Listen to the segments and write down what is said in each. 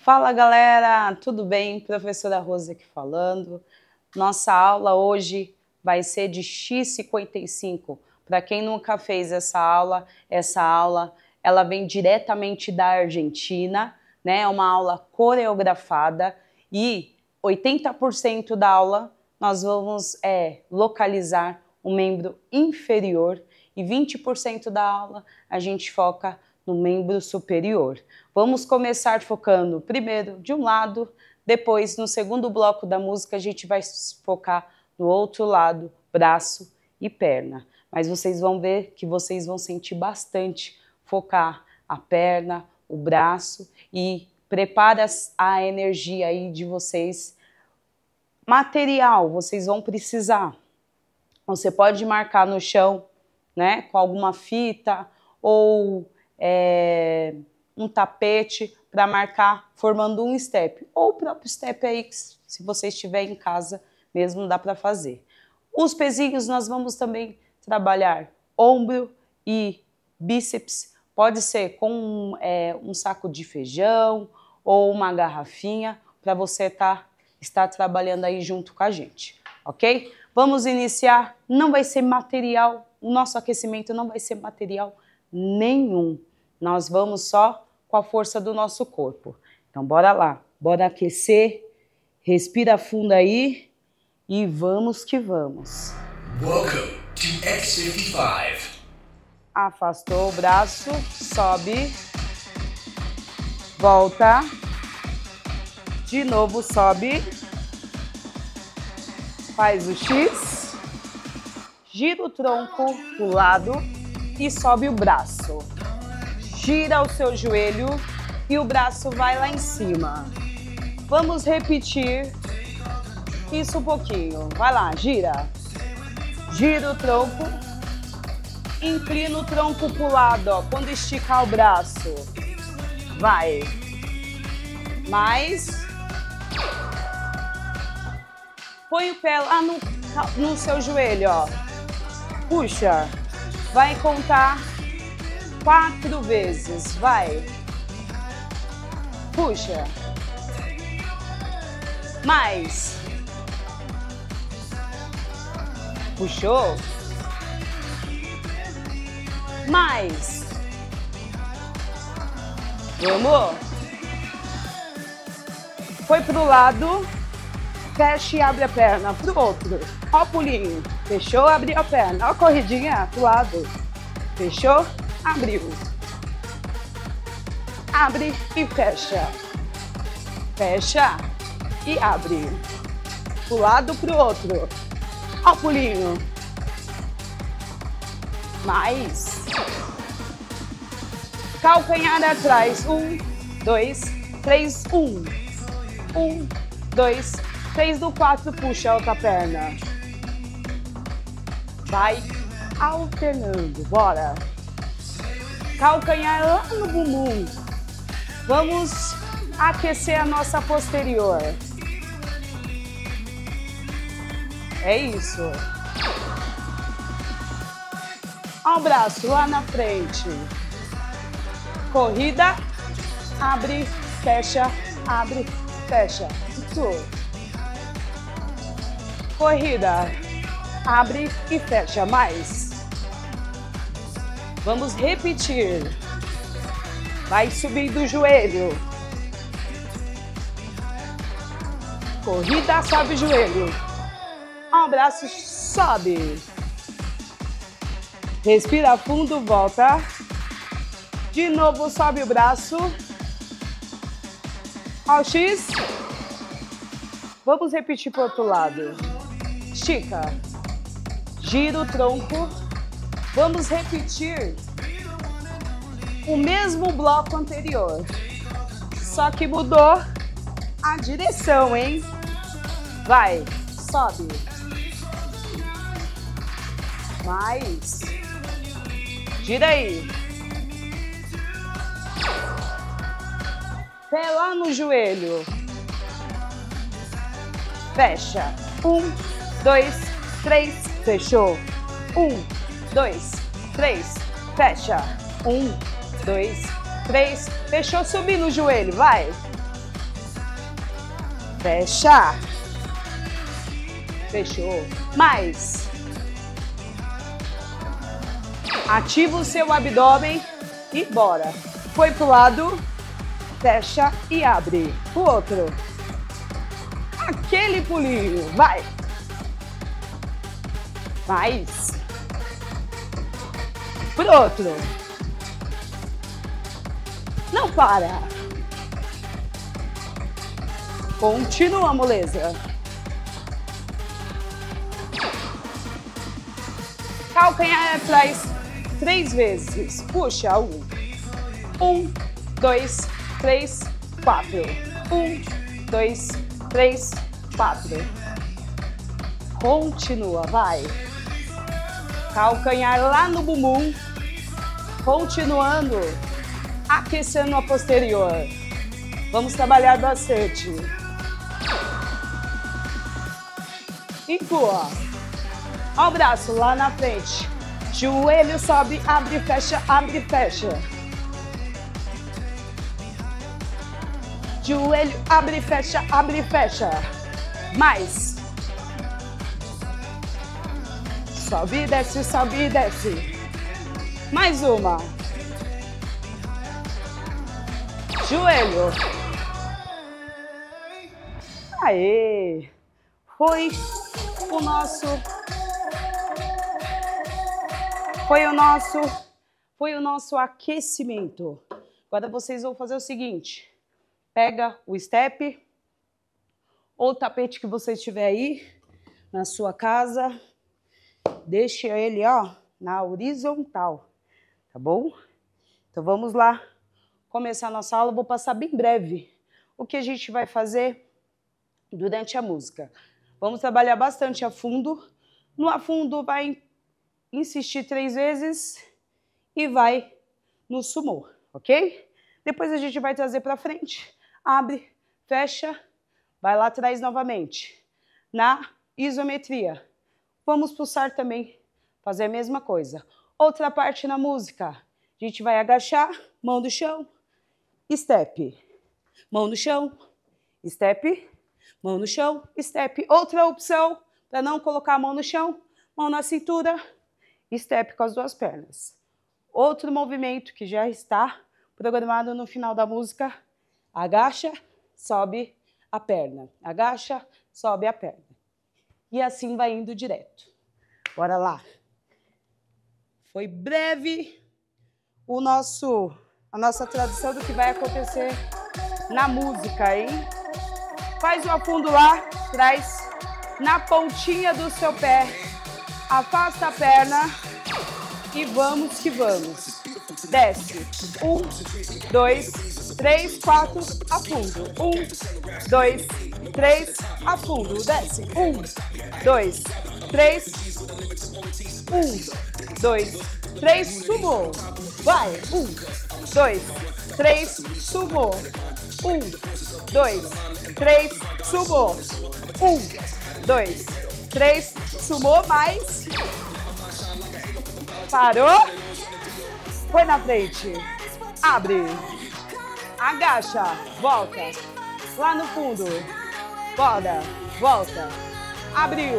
Fala galera, tudo bem? Professora Rose aqui falando. Nossa aula hoje vai ser de X55. Para quem nunca fez essa aula ela vem diretamente da Argentina, né? É uma aula coreografada e 80% da aula nós vamos localizar o membro inferior e 20% da aula a gente foca no membro superior. Vamos começar focando primeiro de um lado, depois no segundo bloco da música a gente vai focar no outro lado, braço e perna. Mas vocês vão ver que vocês vão sentir bastante focar a perna, o braço e prepara a energia aí de vocês. Material, vocês vão precisar. Você pode marcar no chão, né, com alguma fita ou um tapete para marcar formando um step, ou o próprio step aí, se você estiver em casa mesmo dá para fazer. Os pezinhos nós vamos também trabalhar ombro e bíceps, pode ser com um saco de feijão ou uma garrafinha para você estar trabalhando aí junto com a gente, ok? Vamos iniciar, não vai ser material, o nosso aquecimento não vai ser material nenhum. Nós vamos só com a força do nosso corpo. Então, bora lá. Bora aquecer. Respira fundo aí. E vamos que vamos. Welcome to X55. Afastou o braço. Sobe. Volta. De novo, sobe. Faz o X. Gira o tronco pro lado. E sobe o braço. Gira o seu joelho e o braço vai lá em cima. Vamos repetir isso um pouquinho. Vai lá, gira. Gira o tronco. Inclina o tronco pro lado, ó, quando esticar o braço. Vai. Mais. Põe o pé lá no seu joelho, ó. Puxa. Vai contar 4 vezes, vai. Puxa. Mais. Puxou. Mais. Vamos. Foi pro lado. Fecha e abre a perna pro outro. Ó o pulinho. Fechou, abriu a perna. Ó a corridinha pro lado. Fechou, abriu. Abre e fecha. Fecha e abre. Pro lado, pro outro. Ó o pulinho. Mais. Calcanhar atrás. 1, 2, 3, 1. 1, 2, 3 do 4, puxa a outra perna. Vai alternando, bora. Calcanhar lá no bumbum. Vamos aquecer a nossa posterior. É isso. Ó o braço lá na frente. Corrida. Abre, fecha, abre, fecha. Isso. Corrida. Abre e fecha mais. Vamos repetir. Vai subindo o joelho. Corrida, sobe o joelho. Ó, o braço sobe. Respira fundo, volta. De novo, sobe o braço. Ó, o X. Vamos repetir para o outro lado. Estica. Gira o tronco. Vamos repetir o mesmo bloco anterior. Só que mudou a direção, hein? Vai, sobe. Mais. Gira aí. Pé lá no joelho. Fecha. 1, 2, 3. Fechou. 1, 2, 3. Fecha. 1, 2, 3. Fechou. Subir no joelho. Vai. fecha. Fechou. Mais. Ativa o seu abdômen e bora. Foi pro lado, fecha e abre. O outro. Aquele pulinho, vai. Mais. Pro outro. Não para. Continua, moleza. Calcanhar atrás 3 vezes. Puxa, 1, 2, 3, 4. 1, 2, 3, 4. Continua, vai. Calcanhar lá no bumbum. Continuando. Aquecendo a posterior. Vamos trabalhar bastante. Empurra. Olha o braço lá na frente. Joelho sobe, abre, fecha, abre, fecha. Joelho, abre, fecha, abre, fecha. Mais. Sobe, desce, sobe, desce. Mais uma. Joelho. Aê. Foi o nosso aquecimento. Agora vocês vão fazer o seguinte. Pega o step ou o tapete que você tiver aí na sua casa. Deixa ele, ó, na horizontal, tá bom? Então vamos lá começar a nossa aula. Vou passar bem breve o que a gente vai fazer durante a música. Vamos trabalhar bastante a fundo. No afundo vai insistir 3 vezes e vai no sumô, ok? Depois a gente vai trazer para frente. Abre, fecha, vai lá atrás novamente. Na isometria. Vamos pulsar também, fazer a mesma coisa. Outra parte na música. A gente vai agachar, mão no chão, step. Mão no chão, step. Mão no chão, step. Outra opção, para não colocar a mão no chão, mão na cintura, step com as 2 pernas. Outro movimento que já está programado no final da música, agacha, sobe a perna. Agacha, sobe a perna. E assim vai indo direto. Bora lá. Foi breve a nossa tradução do que vai acontecer na música, hein? Faz o afundo lá, traz na pontinha do seu pé, afasta a perna e vamos que vamos. Desce. 1, 2, 3, 4, afundo. 1, 2, 3, afundo. Desce. 1, 2, 3. 1, 2, 3, sumô. Vai. 1, 2, 3, sumô. 1, 2, 3, sumô. 1, 2, 3, sumô, mais. Parou. Foi na frente. Abre. Agacha. Volta. Lá no fundo. Bora. Volta. Abriu.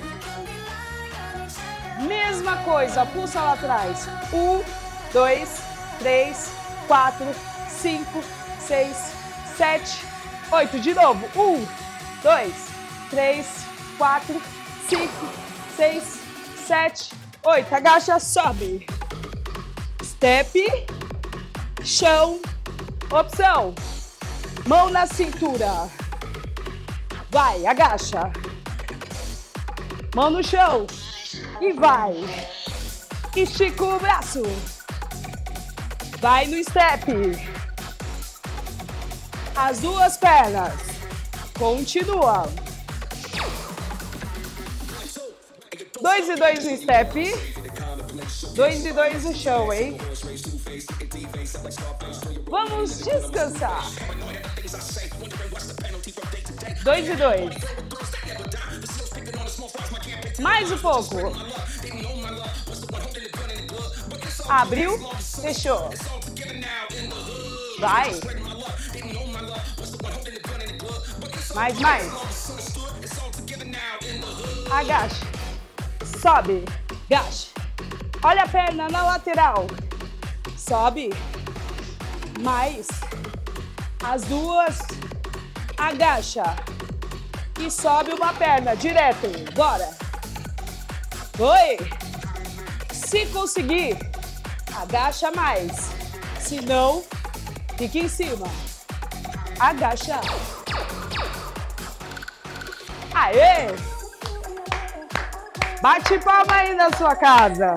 Mesma coisa. Pulsa lá atrás. 1, 2, 3, 4, 5, 6, 7, 8. De novo. 1, 2, 3, 4, 5, 6, 7, 8. Agacha, sobe. Step, chão, opção, mão na cintura, vai, agacha, mão no chão e vai, estica o braço, vai no step, as 2 pernas, continua, 2 e 2 no step, 2 e 2 no chão, hein? Vamos descansar. 2 e 2. Mais um pouco. Abriu, fechou. Vai. Mais. Agacha. Sobe. Agacha. Olha a perna na lateral. Sobe. Mais. As duas. Agacha. E sobe uma perna direto. Bora. Foi. Se conseguir, agacha mais. Se não, fica em cima. Agacha. Aê! Bate palma aí na sua casa.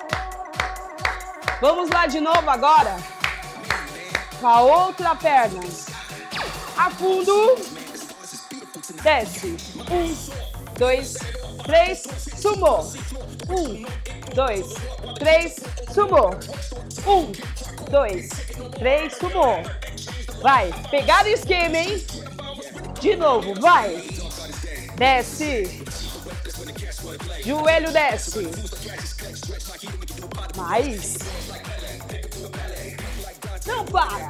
Vamos lá de novo agora. Com a outra perna. Afundo. Desce. 1, 2, 3. Sumou. 1, 2, 3. Sumou. 1, 2, 3. Sumou. Vai. Pegar o esquema, hein? De novo. Vai. Desce. Joelho desce. Mais. Não para.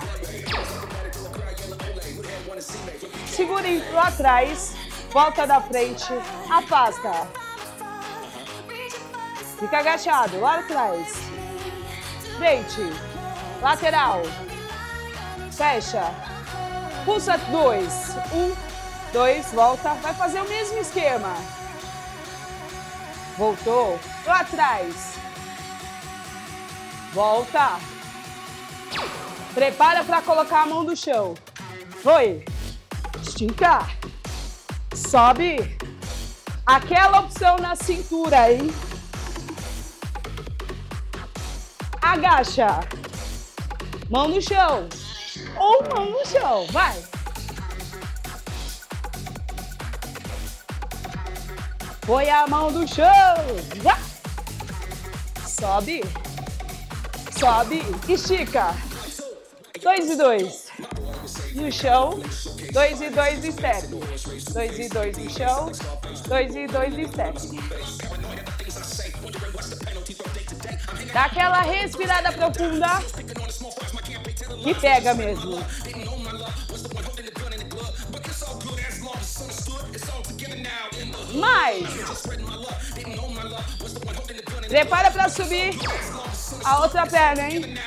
Segura lá atrás. Volta da frente. Afasta. Fica agachado. Lá atrás. Frente. Lateral. Fecha. Pulsa 2. 1, 2. Volta. Vai fazer o mesmo esquema. Voltou. Lá atrás. Volta. Prepara para colocar a mão no chão. Foi. Estica. Sobe. Aquela opção na cintura, hein? Agacha. Mão no chão. Ou mão no chão. Vai. Põe a mão no chão. Vai. Sobe. Sobe. Estica. 2 e 2. No chão. 2 e 2 de step. 2 e 2 no chão. 2 e 2 de step. Dá aquela respirada profunda. Que pega mesmo. Mais. Prepara para subir a outra perna, hein?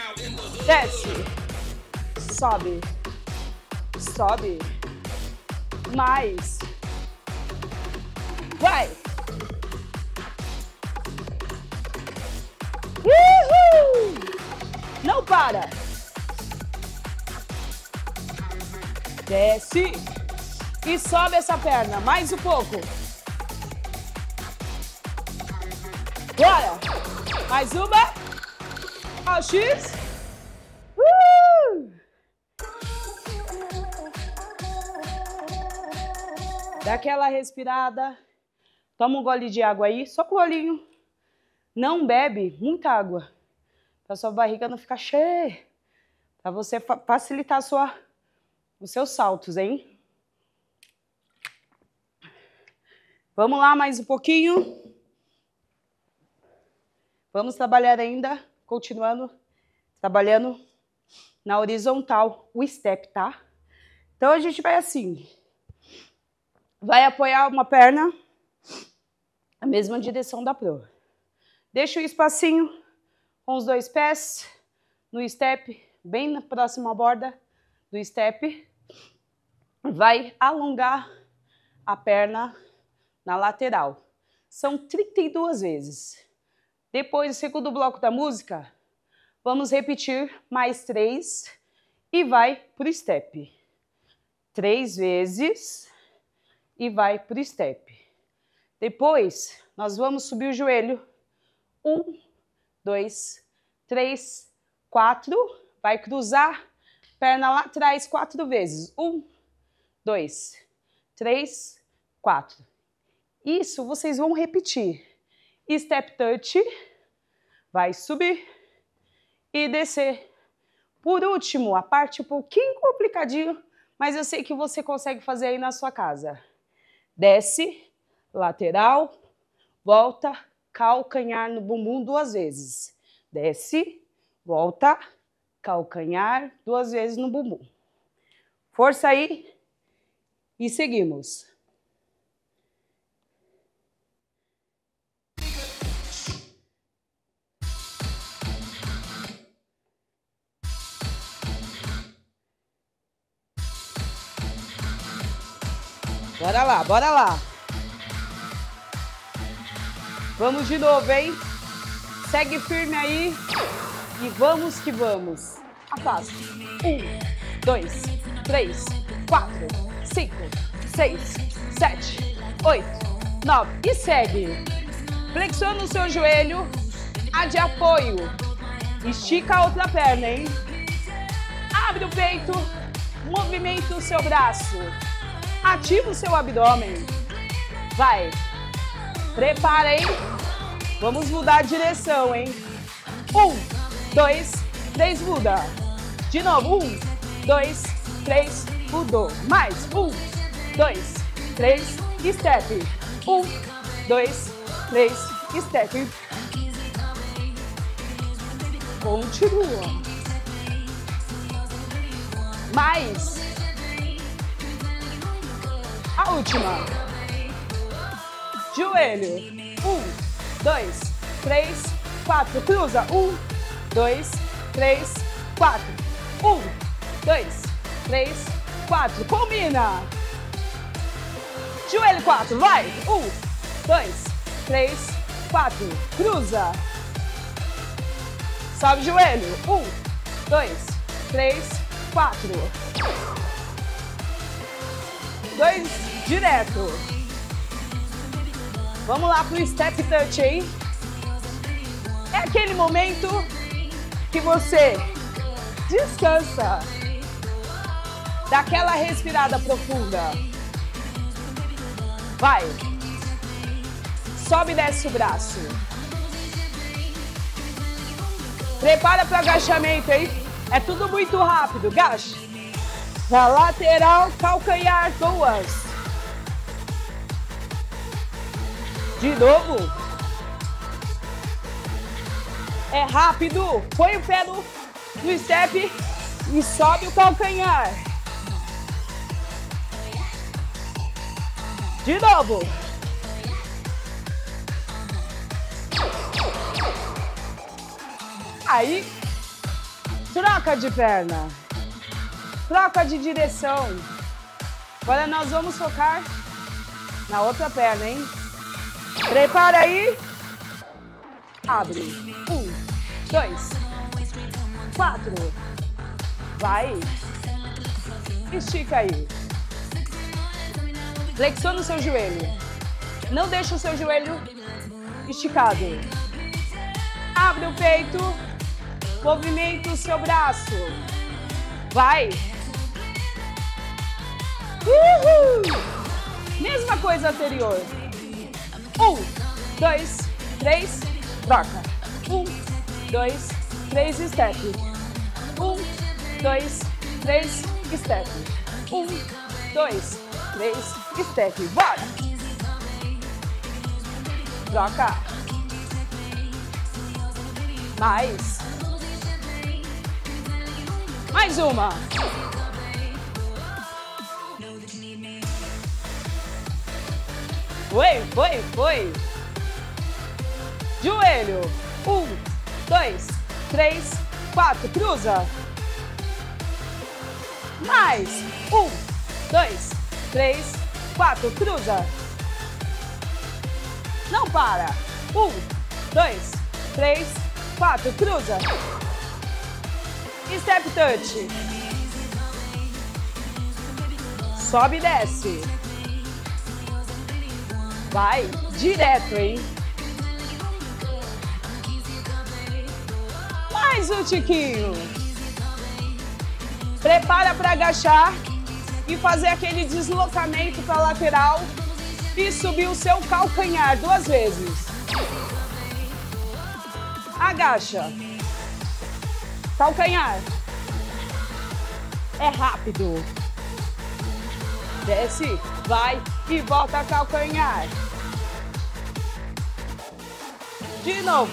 Desce. Sobe. Sobe. Mais. Vai. Uhul! Não para. Desce. E sobe essa perna. Mais um pouco. Bora. Mais uma. Ao X. Dá aquela respirada. Toma um gole de água aí, só com o olhinho. Não bebe muita água, para sua barriga não ficar cheia. Para você facilitar os seus saltos, hein? Vamos lá mais um pouquinho. Vamos trabalhar ainda, continuando, trabalhando na horizontal, o step, tá? Então a gente vai assim. Vai apoiar uma perna, a mesma direção da proa. Deixa o espacinho com os dois pés no step, bem na próxima borda do step. Vai alongar a perna na lateral. São 32 vezes. Depois do segundo bloco da música, vamos repetir mais 3 e vai pro step. 3 vezes e vai pro step. Depois, nós vamos subir o joelho. 1, 2, 3, 4. Vai cruzar, perna lá atrás 4 vezes. 1, 2, 3, 4. Isso vocês vão repetir. Step touch, vai subir e descer. Por último, a parte um pouquinho complicadinha, mas eu sei que você consegue fazer aí na sua casa. Desce, lateral, volta, calcanhar no bumbum 2 vezes. Desce, volta, calcanhar 2 vezes no bumbum. Força aí. E seguimos. Bora lá, bora lá. Vamos de novo, hein? Segue firme aí e vamos que vamos. Afasta. 1, 2, 3, 4, 5, 6, 7, 8, 9. E segue. Flexiona o seu joelho. A de apoio. Estica a outra perna, hein? Abre o peito. Movimenta o seu braço. Ativa o seu abdômen. Vai. Prepara, hein? Vamos mudar a direção, hein? 1, 2, 3, muda. De novo. 1, 2, 3, mudou. Mais. 1, 2, 3, step. 1, 2, 3, step. Continua. Mais. A última. Joelho. 1, 2, 3, 4. Cruza. 1, 2, 3, 4. 1, 2, 3, 4. Combina. Joelho 4. Vai. 1, 2, 3, 4. Cruza. Sobe o joelho. 1, 2, 3, 4. 2 direto. Vamos lá pro step touch, hein? É aquele momento que você descansa, dá aquela respirada profunda. Vai. Sobe e desce o braço. Prepara para o agachamento, hein? É tudo muito rápido. Agacha. Na lateral, calcanhar, 2. De novo. É rápido. Põe o pé no step e sobe o calcanhar. De novo. Aí, troca de perna. Troca de direção. Agora nós vamos focar na outra perna, hein? Prepara aí. Abre. 1, 2, 4. Vai. Estica aí. Flexiona o seu joelho. Não deixa o seu joelho esticado. Abre o peito. Movimenta o seu braço. Vai. Uhul. Mesma coisa anterior. 1, 2, 3, troca. 1, 2, 3, step. 1, 2, 3, step. 1, 2, 3, step. Bora! Troca. Mais. Mais uma. Foi. Joelho. 1, 2, 3, 4. Cruza. Mais. 1, 2, 3, 4. Cruza. Não para. 1, 2, 3, 4. Cruza. Step touch. Sobe e desce. Vai direto, hein? Mais um tiquinho. Prepara para agachar e fazer aquele deslocamento para a lateral e subir o seu calcanhar 2 vezes. Agacha. Calcanhar. É rápido. Desce, vai e volta a calcanhar. De novo.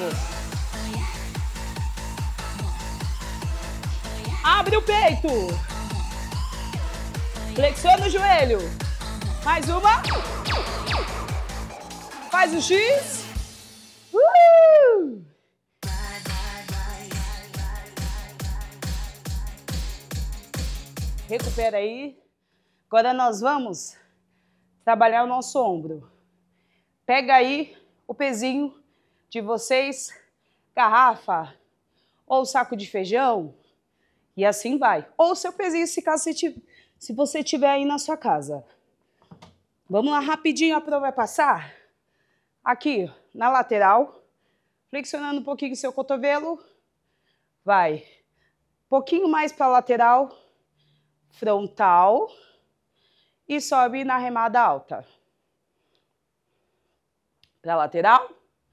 Abre o peito. Flexiona o joelho. Mais uma. Faz o X. Recupera aí. Agora nós vamos trabalhar o nosso ombro. Pega aí o pezinho de vocês, garrafa ou saco de feijão, e assim vai. Ou seu pezinho se você tiver aí na sua casa. Vamos lá rapidinho, a prova vai passar. Aqui, na lateral, flexionando um pouquinho seu cotovelo. Vai. Um pouquinho mais para a lateral, frontal. E sobe na remada alta. Para a lateral.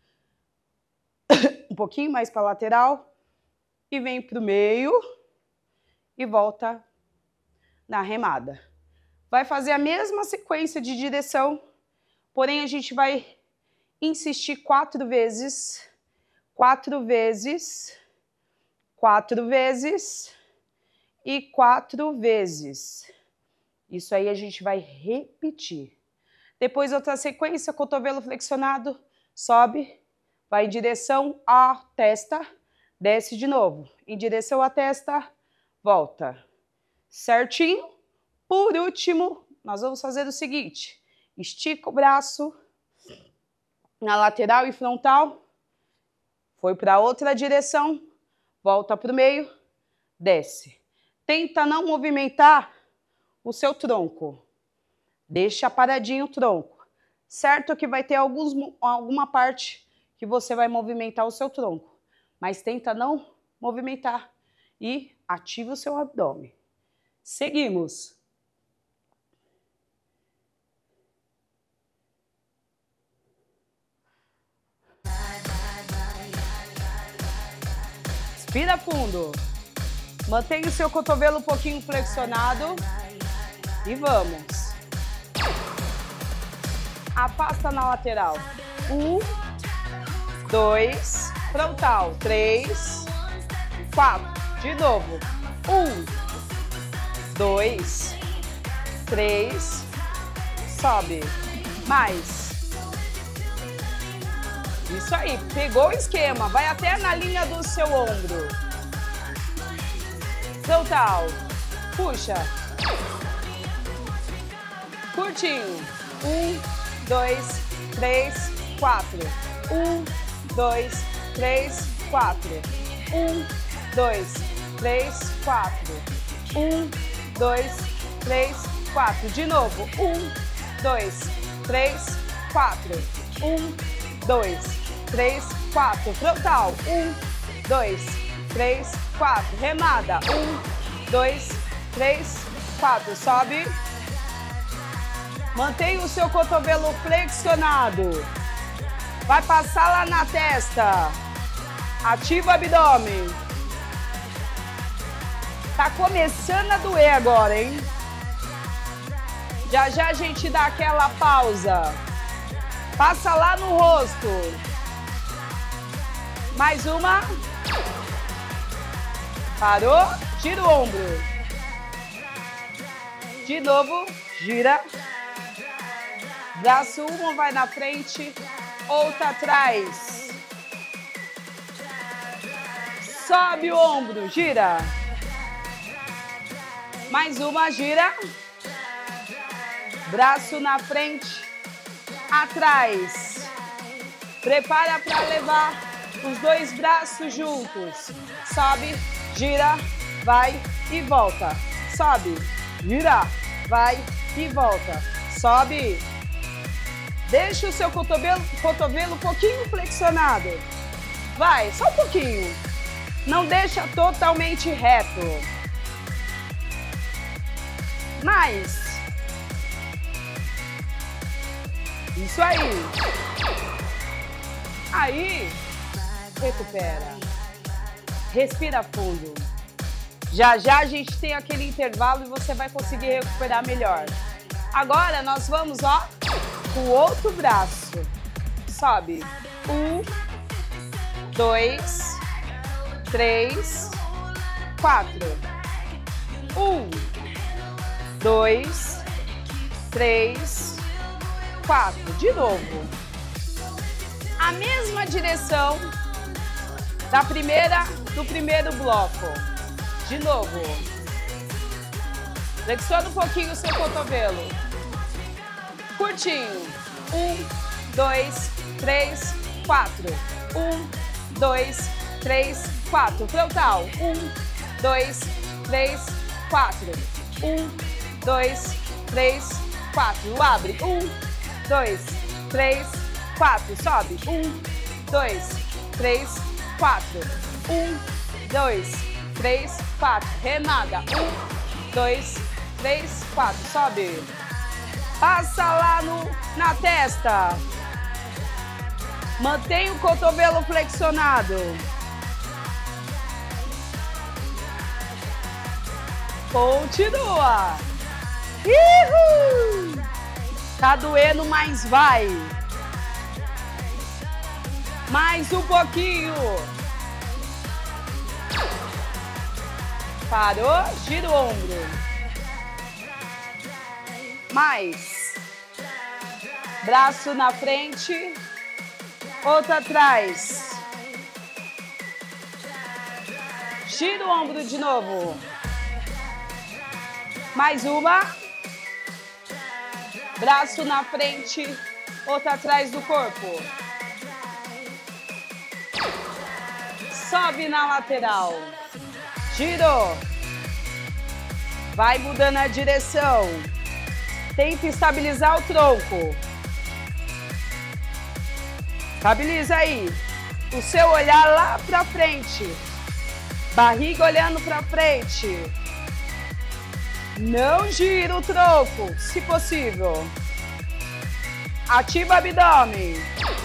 Um pouquinho mais para a lateral. E vem para o meio. E volta na remada. Vai fazer a mesma sequência de direção. Porém, a gente vai insistir 4 vezes. 4 vezes. 4 vezes. E 4 vezes. Isso aí a gente vai repetir. Depois outra sequência, cotovelo flexionado, sobe, vai em direção à testa, desce de novo. Em direção à testa, volta. Certinho? Por último, nós vamos fazer o seguinte. Estica o braço na lateral e frontal. Foi para outra direção, volta para o meio, desce. Tenta não movimentar o seu tronco. Deixa paradinho o tronco. Certo que vai ter alguma parte que você vai movimentar o seu tronco, mas tenta não movimentar e ativa o seu abdômen. Seguimos. Respira fundo. Mantenha o seu cotovelo um pouquinho flexionado. E vamos. Afasta na lateral. 1, 2, frontal. 3, 4. De novo. 1, 2, 3. Sobe. Mais. Isso aí. Pegou o esquema. Vai até na linha do seu ombro. Frontal. Puxa. Curtinho. 1, 2, 3, 4. 1, 2, 3, 4. 1, 2, 3, 4. 1, 2, 3, 4. De novo. 1, 2, 3, 4. 1, 2, 3, 4. Frontal. 1, 2, 3, 4. Remada. 1, 2, 3, 4. Sobe. Mantenha o seu cotovelo flexionado. Vai passar lá na testa. Ativa o abdômen. Tá começando a doer agora, hein? Já já a gente dá aquela pausa. Passa lá no rosto. Mais uma. Parou. Gira o ombro. De novo. Gira. Braço uma vai na frente, outra atrás. Sobe o ombro, gira. Mais uma, gira. Braço na frente, atrás. Prepara para levar os 2 braços juntos. Sobe, gira, vai e volta. Sobe, gira, vai e volta. Sobe. Deixa o seu cotovelo um pouquinho flexionado. Vai, só um pouquinho. Não deixa totalmente reto. Mais. Isso aí. Aí, recupera. Respira fundo. Já já a gente tem aquele intervalo e você vai conseguir recuperar melhor. Agora nós vamos, ó, com o outro braço. Sobe. 1, 2, 3, 4. 1, 2, 3, 4. De novo. A mesma direção do primeiro bloco. De novo. Flexiona um pouquinho o seu cotovelo. Curtinho. 1, 2, 3, 4. 1, 2, 3, 4. Frontal. 1, 2, 3, 4. 1, 2, 3, 4. Abre. 1, 2, 3, 4. Sobe. 1, 2, 3, 4. 1, 2, 3, 4. Remada. 1, 2, 3, 4. Sobe. Passa lá na testa. Mantenha o cotovelo flexionado. Continua. Uhul! Tá doendo, mas vai. Mais um pouquinho. Parou, gira o ombro. Mais. Braço na frente, outro atrás. Gira o ombro de novo. Mais uma. Braço na frente, outro atrás do corpo. Sobe na lateral. Girou. Vai mudando a direção. Tenta estabilizar o tronco. Estabiliza aí. O seu olhar lá pra frente. Barriga olhando pra frente. Não gira o tronco, se possível. Ativa o abdômen.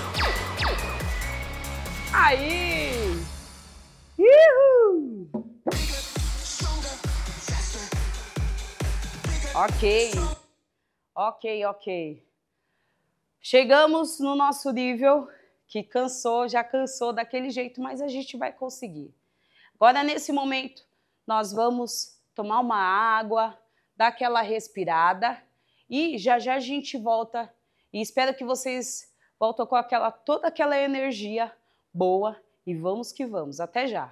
Aí. Uhul. Ok. Chegamos no nosso nível que já cansou daquele jeito, mas a gente vai conseguir. Agora, nesse momento, nós vamos tomar uma água, dar aquela respirada e já a gente volta. E espero que vocês voltem com toda aquela energia boa e vamos que vamos. Até já!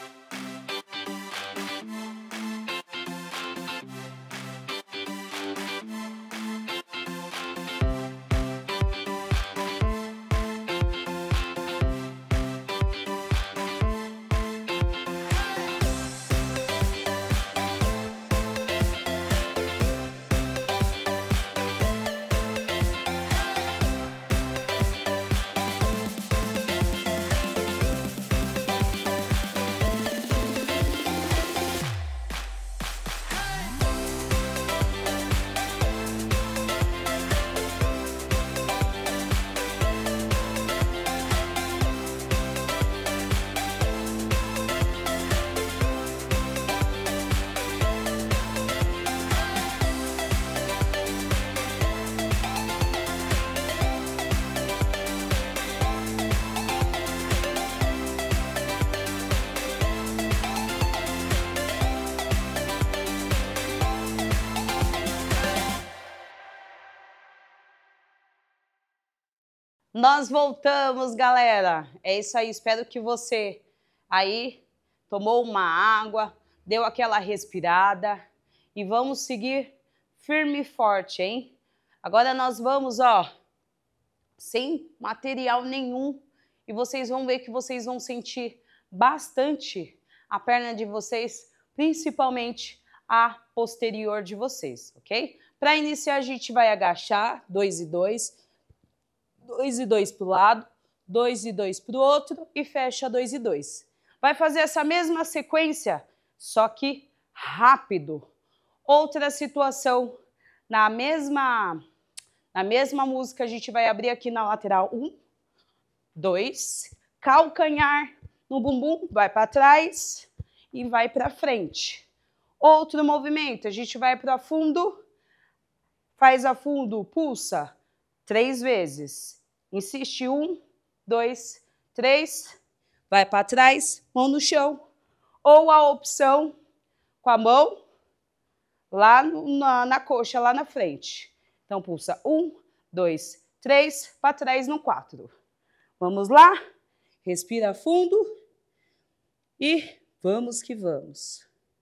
Nós voltamos, galera. É isso aí, espero que você aí tomou uma água, deu aquela respirada e vamos seguir firme e forte, hein? Agora nós vamos, ó, sem material nenhum e vocês vão ver que vocês vão sentir bastante a perna de vocês, principalmente a posterior de vocês, ok? Para iniciar, a gente vai agachar, 2 e 2. 2 e 2 para o lado, 2 e 2 para o outro e fecha 2 e 2. Vai fazer essa mesma sequência, só que rápido. Outra situação, na mesma música, a gente vai abrir aqui na lateral. 1, 2, calcanhar no bumbum, vai para trás e vai para frente. Outro movimento, a gente vai para fundo, faz a fundo, pulsa 3 vezes. Insiste, 1, 2, 3, vai para trás, mão no chão. Ou a opção com a mão lá na coxa, lá na frente. Então, pulsa 1, 2, 3, para trás no 4. Vamos lá? Respira fundo e vamos que vamos.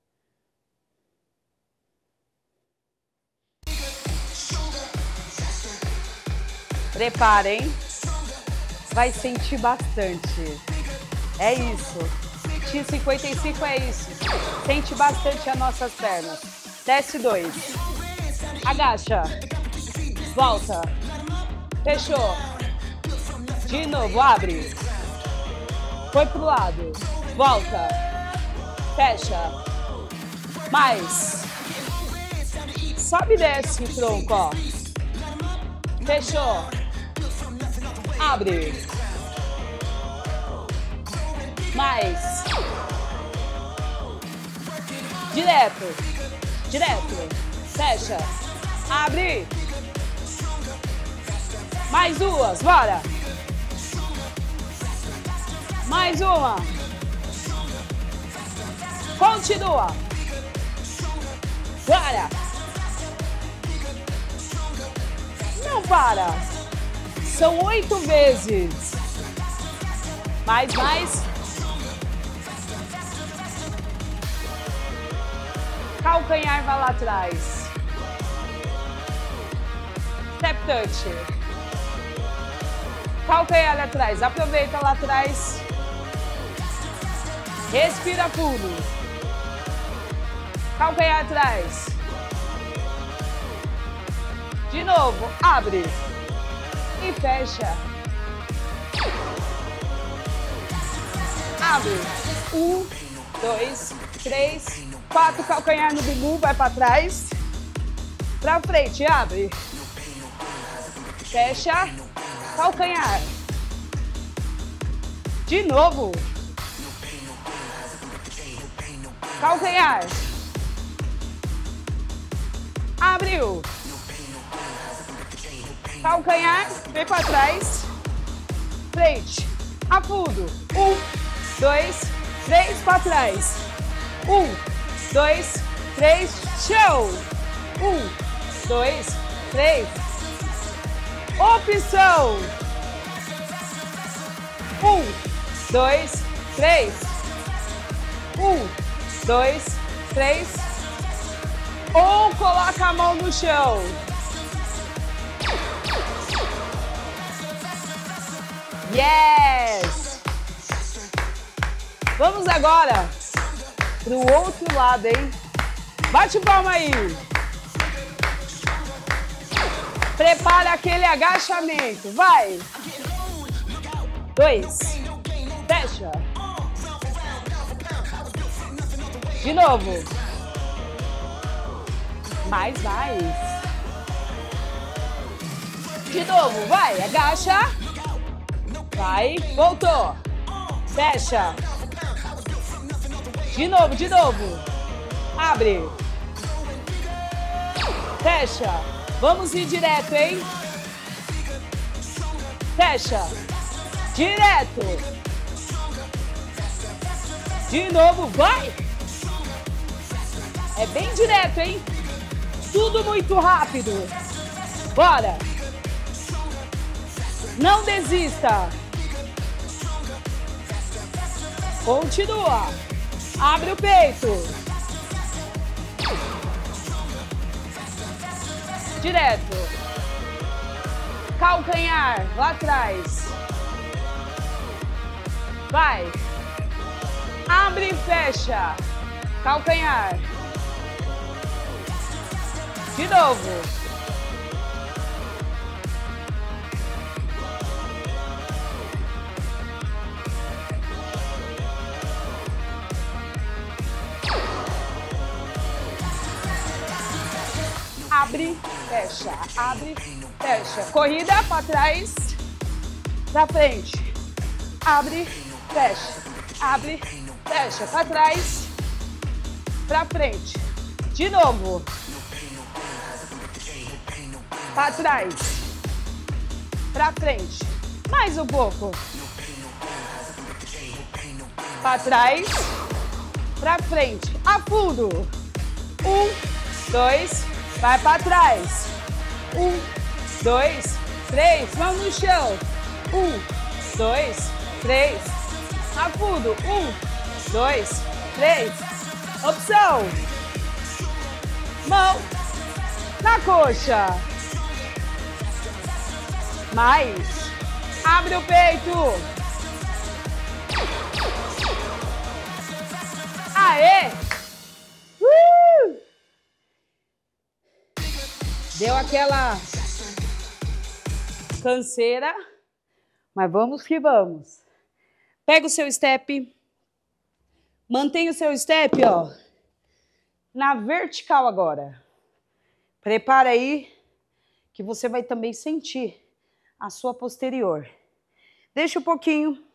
Prepara, hein? Vai sentir bastante. É isso. X55 é isso. Sente bastante as nossas pernas. Desce 2. Agacha. Volta. Fechou. De novo, abre. Foi pro lado. Volta. Fecha. Mais. Sobe e desce o tronco, ó. Fechou. Abre. Mais. Direto. Direto. Fecha. Abre. Mais duas. Bora. Mais uma. Continua. Bora. Não para. São 8 vezes. Mais. Calcanhar vai lá atrás. Step touch. Calcanhar lá atrás. Aproveita lá atrás. Respira fundo. Calcanhar atrás. De novo. Abre. E fecha. Abre. 1, 2, 3, 4. Calcanhar no bumbum. Vai para trás. Para frente. Abre. Fecha. Calcanhar. De novo. Calcanhar. Abriu. Calcanhar. Vem para trás. Frente. Afundo. 1, 2, 3. Para trás. 1, 2, 3. Show. 1, 2, 3. Opção. 1, 2, 3. 1, 2, 3. Ou coloca a mão no chão. Yes! Vamos agora pro outro lado, hein? Bate palma aí. Prepara aquele agachamento. Vai. 2. Fecha. De novo. Mais. De novo. Vai. Agacha. Vai. Voltou. Fecha. De novo. Abre. Fecha. Vamos ir direto, hein? Fecha. Direto. De novo, vai. É bem direto, hein? Tudo muito rápido. Bora. Não desista. Continua. Abre o peito. Direto. Calcanhar lá atrás. Vai. Abre e fecha. Calcanhar. De novo. Abre, fecha, abre, fecha. Corrida para trás, para frente. Abre, fecha. Para trás, para frente. De novo. Para trás, para frente. Mais um pouco. Para trás, para frente. A fundo. 1, 2, vai para trás. 1, 2, 3. Mão no chão. 1, 2, 3. Afundo. 1, 2, 3. Opção. Mão na coxa. Mais. Abre o peito. Aê! Deu aquela canseira, mas vamos que vamos. Pega o seu step, mantenha o seu step, ó, na vertical agora. Prepara aí, que você vai também sentir a sua posterior. Deixa um pouquinho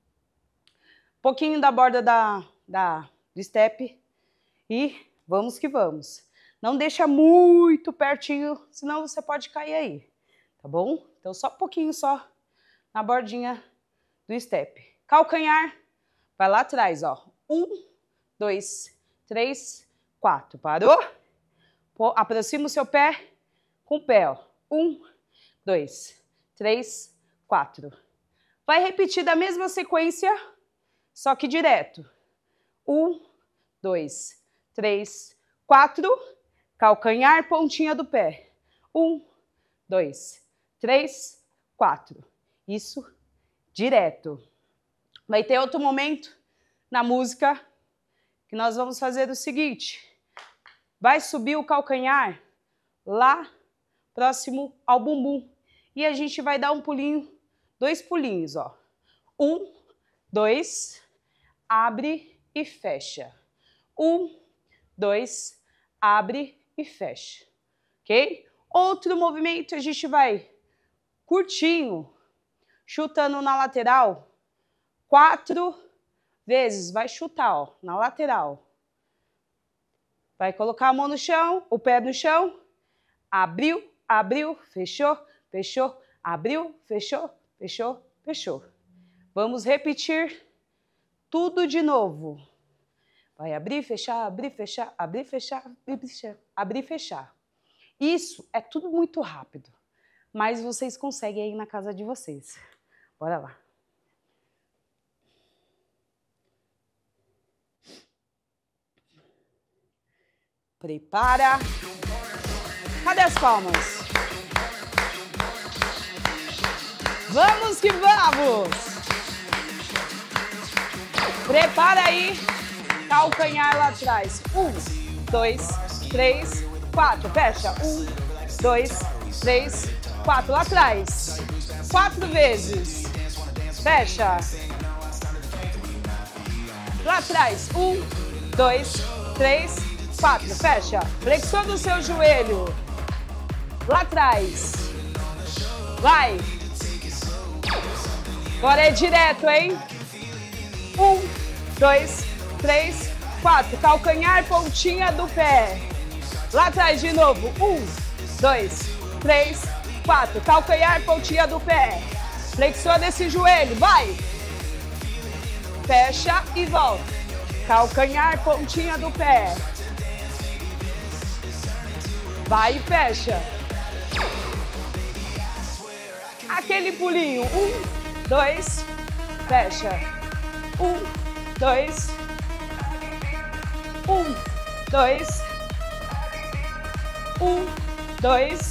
da borda do step e vamos que vamos. Não deixa muito pertinho, senão você pode cair aí, tá bom? Então só um pouquinho só na bordinha do step. Calcanhar, vai lá atrás, ó. 1, 2, 3, 4. Parou? Aproxima o seu pé com o pé, ó. 1, 2, 3, 4. Vai repetir da mesma sequência, só que direto. 1, 2, 3, 4. Calcanhar, pontinha do pé. 1, 2, 3, 4. Isso direto. Vai ter outro momento na música que nós vamos fazer o seguinte. Vai subir o calcanhar lá próximo ao bumbum. E a gente vai dar um pulinho, 2 pulinhos, ó. 1, 2, abre e fecha. 1, 2, abre e fecha, ok? Outro movimento, a gente vai curtinho, chutando na lateral, 4 vezes, vai chutar, ó, na lateral. Vai colocar a mão no chão, o pé no chão, abriu, abriu, fechou, fechou, abriu, fechou, fechou, fechou. Vamos repetir tudo de novo. Vai abrir, fechar, abrir, fechar, abrir, fechar, abrir, fechar, abrir, fechar. Isso é tudo muito rápido, mas vocês conseguem aí na casa de vocês. Bora lá. Prepara. Cadê as palmas? Vamos que vamos! Prepara aí. Calcanhar lá atrás. 1, 2, 3, 4. Fecha. 1, 2, 3, 4. Lá atrás. 4 vezes. Fecha. Lá atrás. 1, 2, 3, 4. Fecha. Flexiona o seu joelho. Lá atrás. Vai. Agora é direto, hein? 1, 2, 3, 4. Calcanhar, pontinha do pé. Lá atrás de novo. 1, 2, 3, 4. Calcanhar, pontinha do pé. Flexiona esse joelho. Vai. Fecha e volta. Calcanhar, pontinha do pé. Vai e fecha. Aquele pulinho. 1, 2, fecha. 1, 2, 1, 2, 1, 2,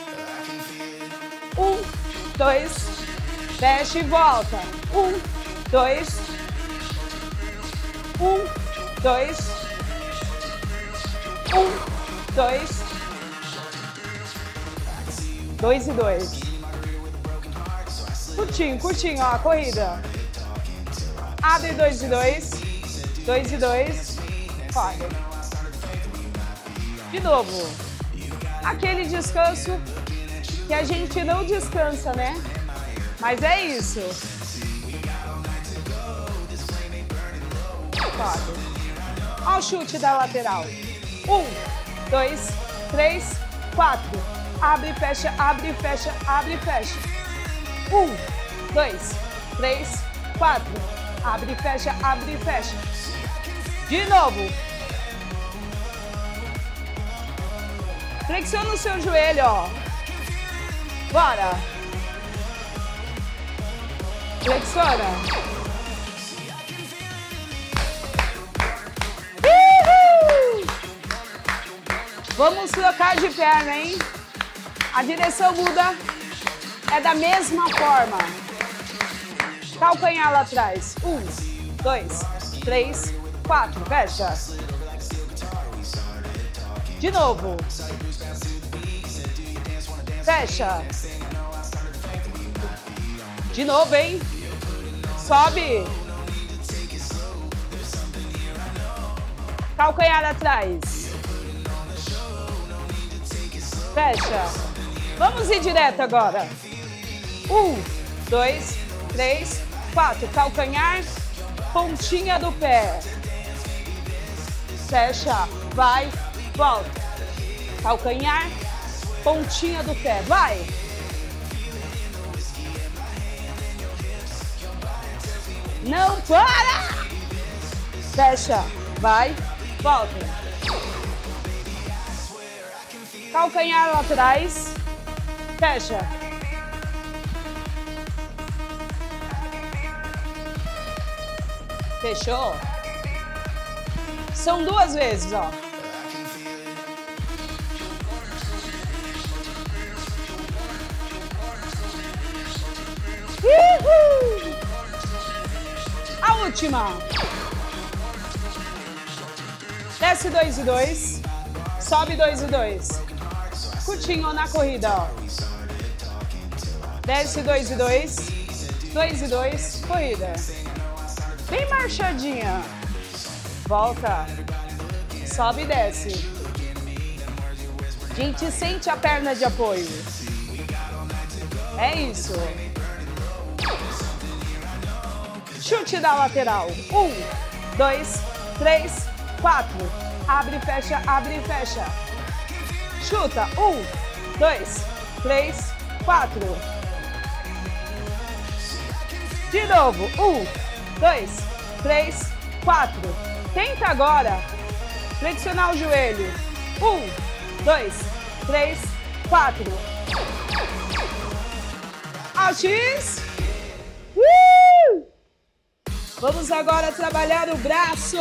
1, 2, fecha e volta. 1, 2, 1, 2, 1, 2, 2 e 2. Curtinho, curtinho, ó, a corrida. Abre 2 e 2, 2 e 2, corre. De novo. Aquele descanso que a gente não descansa, né? Mas é isso. Corre. Olha o chute da lateral. 1, 2, 3, 4. Abre e fecha, abre e fecha, abre e fecha. 1, 2, 3, 4. Abre e fecha, abre e fecha. De novo. Flexiona o seu joelho, ó. Bora. Flexiona. Uhul. Vamos trocar de perna, hein? A direção muda. É da mesma forma. Calcanhar lá atrás. 1, 2, 3, 4. Fecha. De novo. Fecha. De novo, hein? Sobe. Calcanhar atrás. Fecha. Vamos ir direto agora. 1, 2, 3, 4. Calcanhar, pontinha do pé. Fecha. Vai, volta. Calcanhar, pontinha do pé. Vai. Não para! Fecha. Vai, volta. Calcanhar lá atrás. Fecha. Fechou? São 2 vezes, ó. Uhul! A última. Desce 2 e 2. Sobe 2 e 2. Curtinho na corrida, ó. Desce 2 e 2. 2 e 2. Corrida. Bem marchadinha. Volta. Sobe e desce. A gente sente a perna de apoio. É isso. Chute da lateral. 1, 2, 3, 4. Abre e fecha, abre e fecha. Chuta. 1, 2, 3, 4. De novo. 1, 2, 3, 4. Tenta agora flexionar o joelho. 1, 2, 3, 4. Ao X. Vamos agora trabalhar o braço.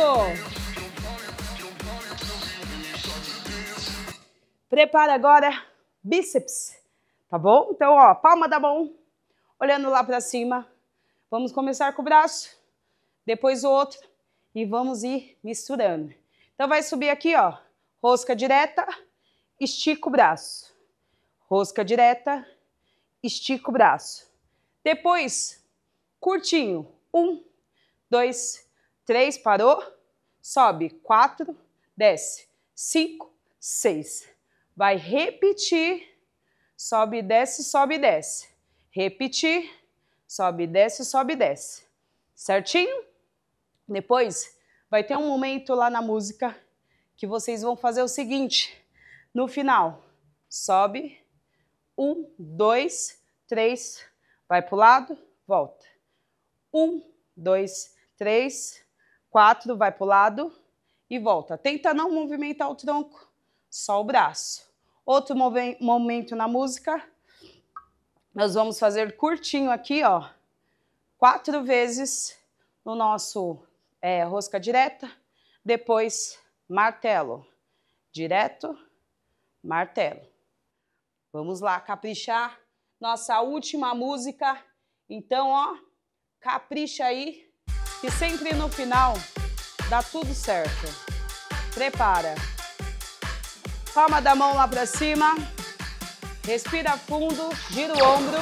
Prepara agora bíceps, tá bom? Então, ó, palma da mão, olhando lá para cima. Vamos começar com o braço, depois o outro e vamos ir misturando. Então, vai subir aqui, ó, rosca direta, estica o braço. Rosca direta, estica o braço. Depois, curtinho, 1, 2, 3, parou, sobe, 4, desce, 5, 6. Vai repetir, sobe, desce, repetir, sobe, desce, certinho? Depois vai ter um momento lá na música que vocês vão fazer o seguinte, no final, sobe, 1, 2, 3, vai pro lado, volta, 1, 2, 3, 4, vai pro lado e volta. Tenta não movimentar o tronco, só o braço. Outro momento na música, nós vamos fazer curtinho aqui, ó, 4 vezes no nosso rosca direta, depois martelo, direto, martelo. Vamos lá, caprichar nossa última música. Então, ó, capricha aí, que sempre no final dá tudo certo. Prepara. Palma da mão lá pra cima. Respira fundo, gira o ombro.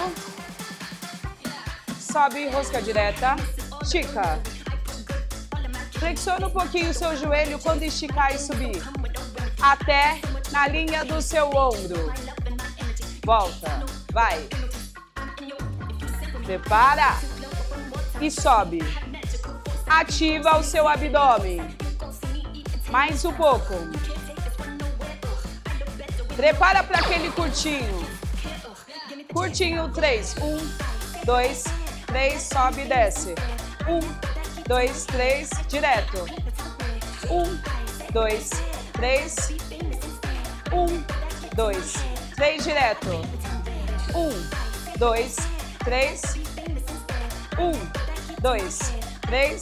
Sobe, rosca direta. Estica. Flexiona um pouquinho o seu joelho quando esticar e subir. Até na linha do seu ombro. Volta. Vai. Prepara. E sobe. Ativa o seu abdômen. Mais um pouco. Prepara para aquele curtinho. Curtinho 3. 1, 2, 3, sobe e desce. 1, 2, 3, direto. 1, 2, 3. 1, 2, 3, direto. 1, 2, 3. 1, 2, 3.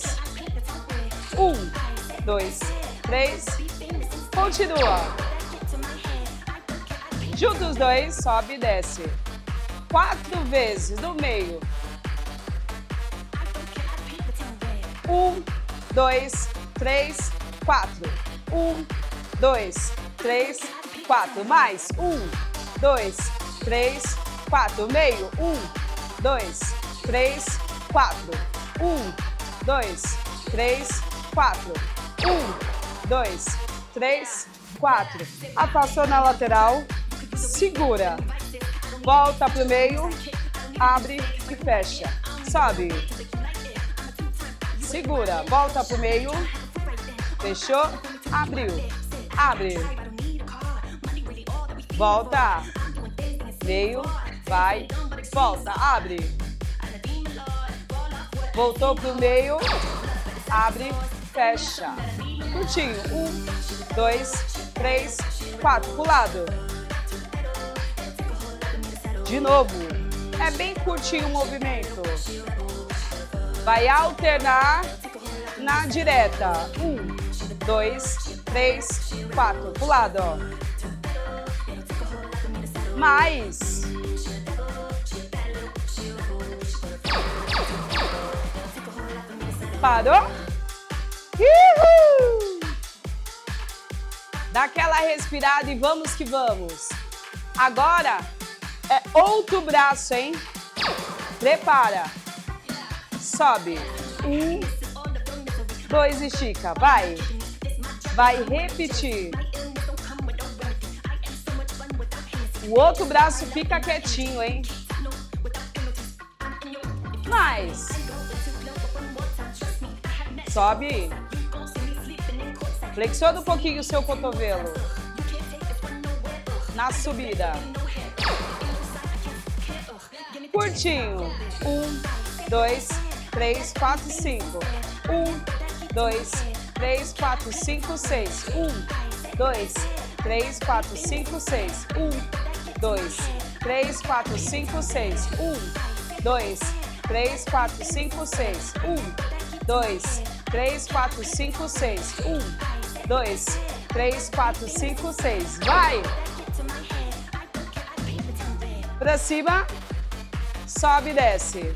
1, 2, 3. Continua. Junta os dois, sobe e desce. 4 vezes no meio. 1, 2, 3, 4. 1, 2, 3, 4. Mais. 1, 2, 3, 4. Meio. 1, 2, 3, 4. 1, 2, 3, 4. 1, 2, 3, 4. Afastou na lateral. Segura. Volta pro meio. Abre e fecha. Sobe. Segura. Volta pro meio. Fechou. Abriu. Abre. Volta. Meio. Vai. Volta. Abre. Voltou pro meio. Abre. Fecha. Curtinho. 1, 2, 3, 4. Pro lado. De novo. É bem curtinho o movimento. Vai alternar na direta. 1, 2, 3, 4. Pro lado, ó. Mais. Parou? Uhul! Dá aquela respirada e vamos que vamos. Agora é outro braço, hein? Prepara. Sobe. 1, 2, estica. Vai. Vai repetir. O outro braço fica quietinho, hein? Mais. Sobe. Flexiona um pouquinho o seu cotovelo. Na subida. Curtinho. 1, 2, 3, 4, 5. 1, 2, 3, 4, 5, 6. 1, 2, 3, 4, 5, 6. 1, 2, 3, 4, 5, 6. 1, 2, 3, 4, 5, 6. 1, 2, 3, 4, 5, 6. 1, 2, 3, 4, 5, 6. Vai! Pra cima. Sobe e desce.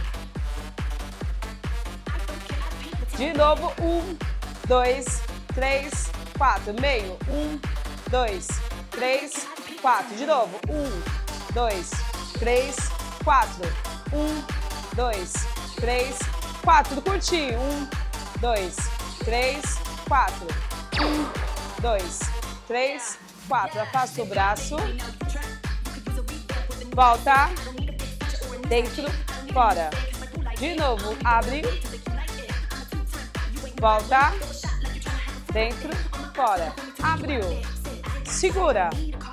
De novo. 1, 2, 3, 4. Meio. 1, 2, 3, 4. De novo. 1, 2, 3, 4. 1, 2, 3, 4. Curtinho. 1, 2, 3, 4. 1, 2, 3, 4. Afasta o braço. Volta. Dentro, fora. De novo, abre. Volta. Dentro, fora. Abriu. Segura.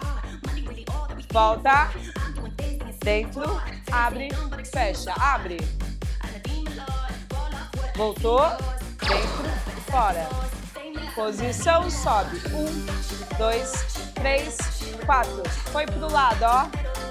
Volta. Dentro, abre, fecha. Abre. Voltou. Dentro, fora. Posição, sobe. 1, 2, 3, 4. Foi pro lado, ó.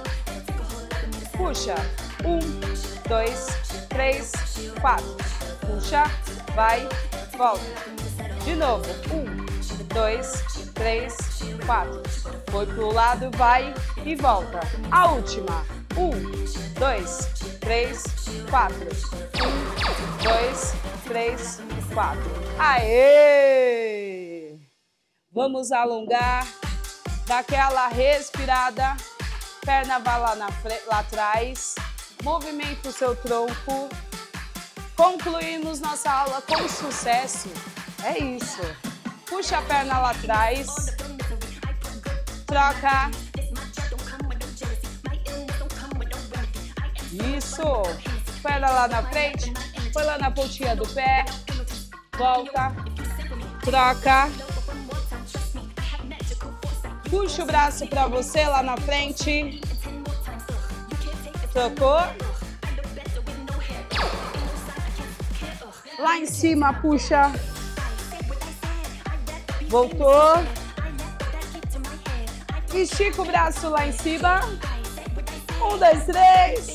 Puxa. 1, 2, 3, 4. Puxa, vai, volta. De novo. 1, 2, 3, 4. Foi pro lado, vai e volta. A última. 1, 2, 3, 4. 1, 2, 3, 4. Aê! Vamos alongar. Dá aquela respirada. Perna vai lá atrás. Movimenta o seu tronco. Concluímos nossa aula com sucesso. É isso. Puxa a perna lá atrás. Troca. Isso. Perna lá na frente. Põe lá na pontinha do pé. Volta. Troca. Puxa o braço para você lá na frente. Trocou. Lá em cima, puxa. Voltou. Estica o braço lá em cima. Um, dois, três.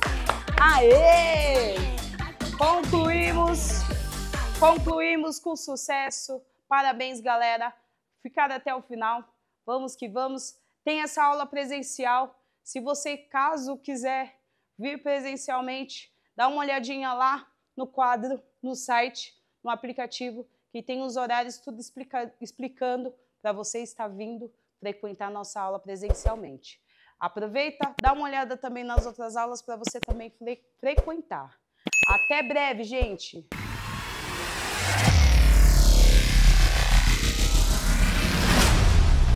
Aê! Concluímos com sucesso. Parabéns, galera. Ficaram até o final. Vamos que vamos. Tem essa aula presencial. Se você, caso quiser vir presencialmente, dá uma olhadinha lá no quadro, no site, no aplicativo, que tem os horários tudo explicando para você estar vindo frequentar nossa aula presencialmente. Aproveita, dá uma olhada também nas outras aulas para você também frequentar. Até breve, gente!